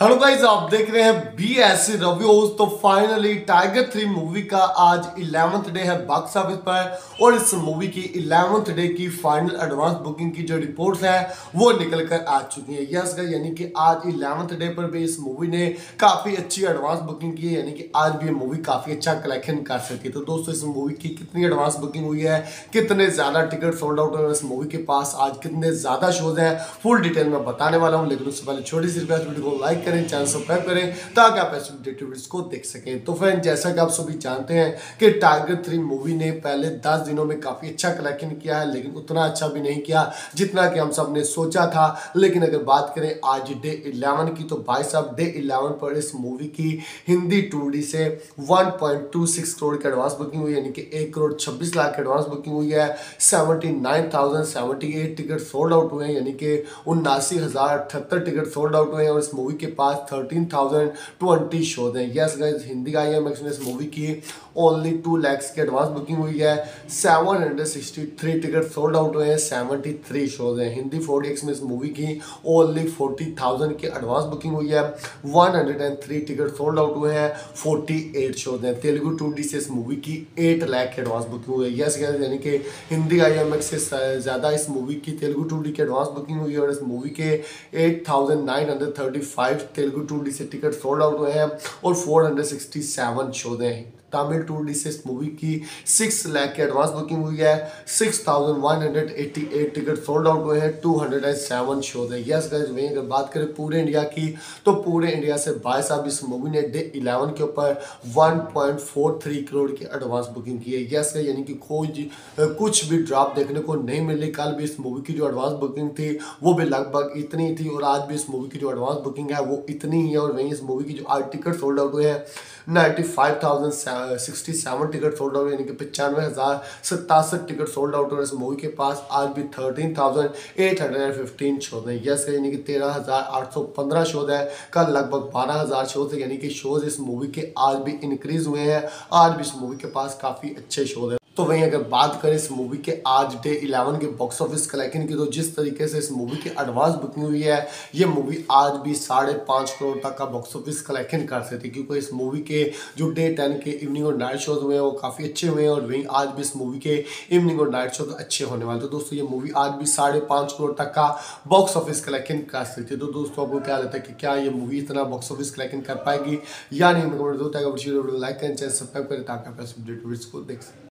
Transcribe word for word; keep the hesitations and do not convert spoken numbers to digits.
Hello guys, आप देख रहे हैं बी एस रिव्यूज। तो फाइनली टाइगर थ्री मूवी का आज इलेवेंथ डे है बॉक्स ऑफिस पर और इस मूवी की इलेवेंथ डे की फाइनल एडवांस बुकिंग की जो रिपोर्ट्स है वो निकल कर आ चुकी है। यस गाइस, यानी कि आज इलेवेंथ डे पर भी इस मूवी ने काफी अच्छी एडवांस बुकिंग की है, यानी कि आज भी ये मूवी काफी अच्छा कलेक्शन कर सकी। तो दोस्तों, इस मूवी की कितनी एडवांस बुकिंग हुई है, कितने ज्यादा टिकट सोल्ड आउट हुए इस मूवी के पास, आज कितने ज्यादा शोज हैं, फुल डिटेल में बताने वाला हूँ। लेकिन उससे पहले छोटी सी रिक्वेस्ट, वीडियो को लाइक करें, चैनल सब्सक्राइब करें ताकि आप ऐसे वीडियोस को देख सकें। तो फ्रेंड, जैसा कि आप सभी जानते हैं कि टाइगर थ्री मूवी ने पहले दस दिनों में काफी अच्छा कलेक्शन किया है, लेकिन उतना अच्छा भी नहीं किया जितना कि हम सब ने सोचा था। लेकिन अगर बात करें आज डे इलेवन की, तो भाई साहब डे इलेवन पर इस मूवी की हिंदी टू डी से one point two six crore की एडवांस बुकिंग हुई, यानी कि एक करोड़ छब्बीस लाख की एडवांस बुकिंग हुई है। Seventy nine thousand seventy eight ticket sold out हुए हैं, यानी कि उन्नासी हजार अठहत्तर टिकट सोल्ड आउट हुए हैं और इस मूवी के पास थर्टीन थाउजेंड ट्वेंटी शोज हैं। Yes guys, Hindi I M X ने इस मूवी की ओनली टू लैक्स की एडवांस बुकिंग हुई है। Seven hundred sixty three ticket sold out हुए हैं, सेवेंटी थ्री शोज हैं। हिंदी फोर डी एक्स में इस मूवी की ओनली फोर्टी थाउजेंड की एडवांस बुकिंग हुई है, one hundred three ticket sold out हुए हैं, फोर्टी एट शोज हैं। तेलुगु टू डी से इस मूवी की एट लाख की एडवांस बुकिंग हुई है। यस गाइस, यानी कि हिंदी आई एम एक्स से ज़्यादा इस मूवी की तेलुगु टू डी की एडवांस बुकिंग हुई है और इस मूवी के eight thousand nine hundred thirty five Telugu two D से टिकट सोल्ड आउट हुए हैं और four hundred sixty seven shows हैं। तमिल टू डी से इस मूवी की सिक्स लाख की एडवांस बुकिंग हुई है, six thousand one hundred eighty eight ticket sold out हुए हैं, टू हंड्रेड सेवन शोज है। यस गाइस, वहीं अगर बात करें पूरे इंडिया की, तो पूरे इंडिया से भाई साहब इस मूवी ने डे इलेवन के ऊपर one point four three crore की एडवांस बुकिंग की है। यस, यानी कि कोई कुछ भी ड्रॉप देखने को नहीं मिली। कल भी इस मूवी की जो एडवांस बुकिंग थी वो भी लगभग इतनी थी और आज भी इस मूवी की जो एडवांस बुकिंग है वो इतनी ही है। और वहीं इस मूवी की जो आज टिकट सोल्ड आउट हुए हैं ninety five thousand sixty seven ticket sold out, यानी कि पचानवे हजार सतासठ टिकट सोल्ड आउट और इस मूवी के पास आज भी thirteen thousand eight hundred fifteen shows है। यस, यानी कि तेरह हजार आठ सौ पंद्रह शोज है, कल लगभग बारह हजार शोज है, यानी कि शोज इस मूवी के आज भी इंक्रीज हुए हैं। आज भी इस मूवी के पास काफी अच्छे शोज है। तो वहीं अगर बात करें इस मूवी के आज डे इलेवन के बॉक्स ऑफिस कलेक्शन की, तो जिस तरीके से इस मूवी की एडवांस बुकिंग हुई है, ये मूवी आज भी साढ़े पाँच करोड़ तक का बॉक्स ऑफिस कलेक्शन कर सकती है, क्योंकि इस मूवी के जो डे टेन के इवनिंग और नाइट शोज हुए हैं वो काफ़ी अच्छे हुए हैं और वहीं आज भी इस मूवी के इवनिंग और नाइट शोज अच्छे होने वाले। तो दोस्तों, ये मूवी आज भी साढ़े पाँच करोड़ तक का बॉक्स ऑफिस कलेक्शन कर सकती है। तो दोस्तों, आपको क्या लगता है कि क्या ये मूवी इतना बॉक्स ऑफिस कलेक्शन कर पाएगी या नहीं? लाइक करें, चैनल सब्सक्राइब करें ताकि आप वीडियो को देख सकें।